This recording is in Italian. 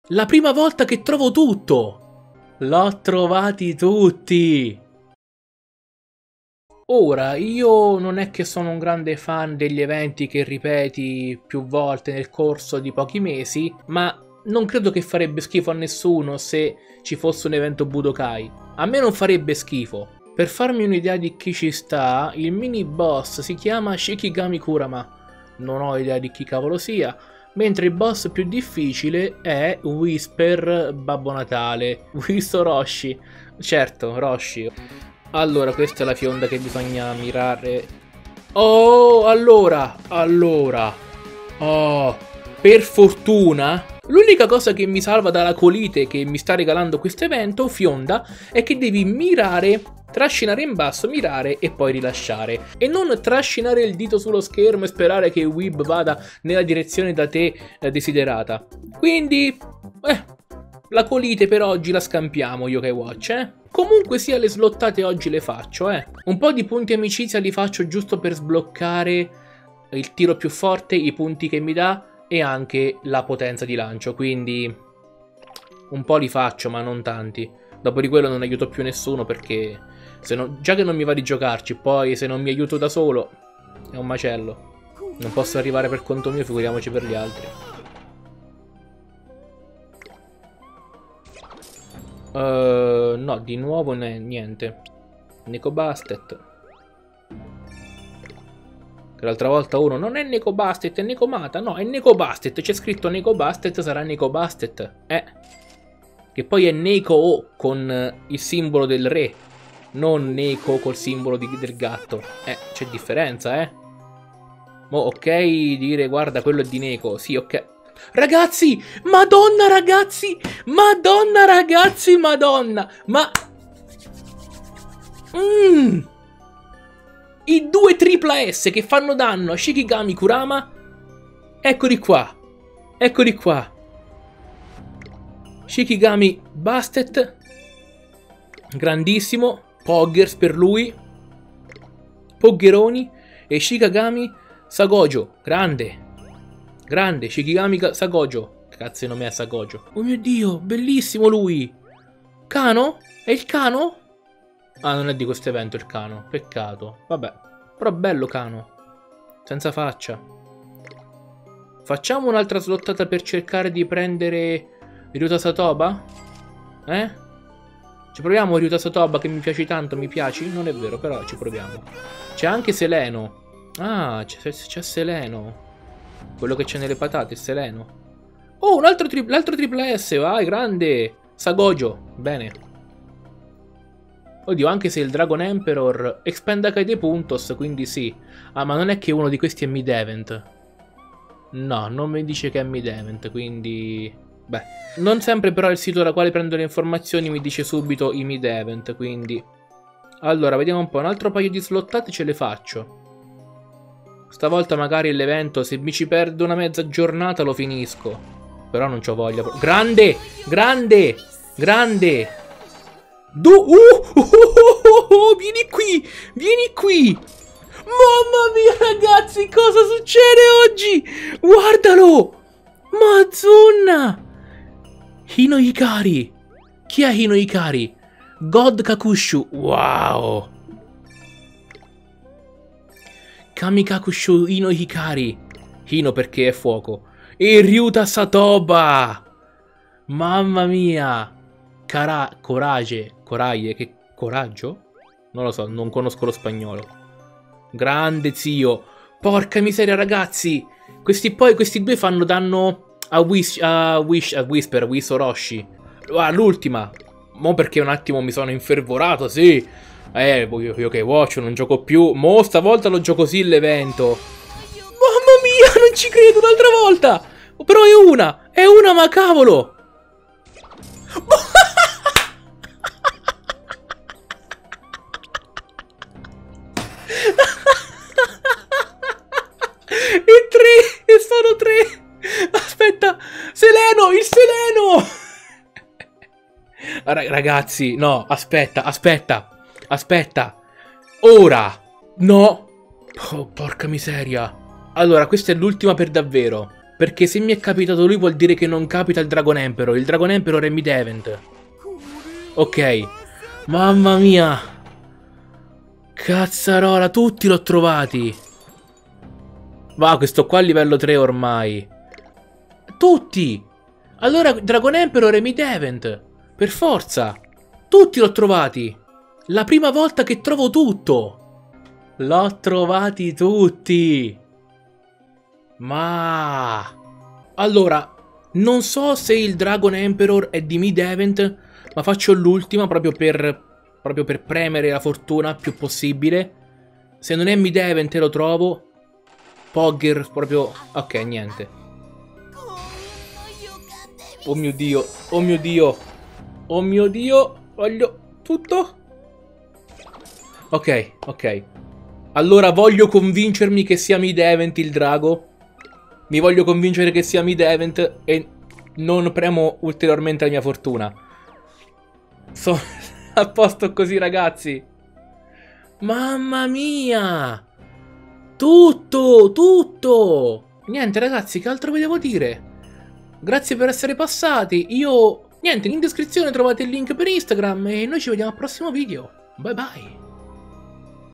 La prima volta che trovo tutto! L'ho trovati tutti! Ora, io non è che sono un grande fan degli eventi che ripeti più volte nel corso di pochi mesi, ma non credo che farebbe schifo a nessuno se ci fosse un evento Budokai. A me non farebbe schifo. Per farmi un'idea di chi ci sta, il mini boss si chiama Shikigami Kurama. Non ho idea di chi cavolo sia. Mentre il boss più difficile è Whisper Babbo Natale. Wiso Roshi. Certo, Roshi. Allora, questa è la fionda che bisogna mirare. Oh, allora. Oh, per fortuna. L'unica cosa che mi salva dalla colite che mi sta regalando questo evento, fionda, è che devi mirare, trascinare in basso, mirare e poi rilasciare. E non trascinare il dito sullo schermo e sperare che il Weeb vada nella direzione da te desiderata. Quindi, la colite per oggi la scampiamo, Yokai Watch, Comunque sia, le slottate oggi le faccio, Un po' di punti amicizia li faccio giusto per sbloccare il tiro più forte, i punti che mi dà e anche la potenza di lancio, quindi un po' li faccio ma non tanti. Dopo di quello non aiuto più nessuno perché già che non mi va di giocarci, poi se non mi aiuto da solo è un macello. Non posso arrivare per conto mio, figuriamoci per gli altri. No, di nuovo niente. Neko Bastet. Che l'altra volta uno non è Neko Bastet, è Neko Mata. No, è Neko Bastet. C'è scritto Neko Bastet, sarà Neko Bastet. Che poi è Neko O con il simbolo del re. Non Neko col simbolo del gatto. C'è differenza, Mo ok dire guarda quello è di Neko. Sì, ok. Ragazzi, madonna ragazzi, madonna ragazzi, madonna. Ma... I due tripla S che fanno danno a Shikigami Kurama. Eccoli qua. Eccoli qua. Shikigami Bastet. Grandissimo. Poggers per lui. Poggeroni. E Shikigami Sagojo. Grande. Grande. Shikigami Sagojo. Cazzo di nome è Sagojo. Oh mio Dio, bellissimo lui. Kano? È il Kano? Ah, non è di questo evento il Kano. Peccato. Vabbè. Però bello Kano. Senza faccia. Facciamo un'altra slottata per cercare di prendere Ryuta Satoba? Ci proviamo Ryuta Satoba che mi piaci tanto, mi piaci? Non è vero, però ci proviamo. C'è anche Seleno. Ah, c'è Seleno. Quello che c'è nelle patate, Seleno. Oh, l'altro tripla S, vai, grande. Sagojo, bene. Oddio, anche se il Dragon Emperor expenda Kaide Puntos, quindi sì. Ah, ma non è che uno di questi è mid-event. No, non mi dice che è mid-event, quindi... Beh, non sempre però il sito da quale prendo le informazioni mi dice subito i mid-event, quindi... Allora, vediamo un po', un altro paio di slottate ce le faccio. Stavolta magari l'evento, se mi ci perdo una mezza giornata lo finisco. Però non c'ho voglia. Grande! Grande! Grande! Vieni qui! Vieni qui! Mamma mia ragazzi, cosa succede oggi? Guardalo! Mazunna! Hino Hikari. Chi è Hino Hikari? God Kakushu. Wow! Kamikakushu Hino Hikari. Hino perché è fuoco. E Ryuta Satoba. Mamma mia. Coraggio. Che coraggio? Non lo so, non conosco lo spagnolo. Grande zio. Porca miseria ragazzi. Questi due fanno danno a Whisper, Wiso Roshi. L'ultima. Mo perché un attimo mi sono infervorato, sì. Yokai Watch non gioco più. Mo stavolta lo gioco sì l'evento. Mamma mia, non ci credo un'altra volta. Però è una ma cavolo. E sono tre. Aspetta, Seleno, il Seleno. Ragazzi, no, aspetta. Ora. No. Oh, porca miseria. Allora, questa è l'ultima per davvero. Perché se mi è capitato lui vuol dire che non capita il Dragon Emperor. Il Dragon Emperor è mid-event. Ok. Mamma mia. Cazzarola, tutti l'ho trovati. Va, questo qua a livello 3 ormai. Tutti. Allora Dragon Emperor è mid-event. Per forza. Tutti l'ho trovati. La prima volta che trovo tutto. L'ho trovati tutti. Ma... Allora, non so se il Dragon Emperor è di mid-event, ma faccio l'ultima proprio per premere la fortuna più possibile. Se non è mid-event lo trovo. Pogger proprio... Ok, niente. Oh mio Dio, oh mio Dio. Oh mio Dio, voglio tutto. Ok, ok. Allora voglio convincermi che sia mid-event il drago. Mi voglio convincere che sia mid-event e non premo ulteriormente la mia fortuna. Sono a posto così, ragazzi. Mamma mia. Tutto, tutto. Niente, ragazzi, che altro vi devo dire? Grazie per essere passati. Niente, in descrizione trovate il link per Instagram e noi ci vediamo al prossimo video. Bye bye.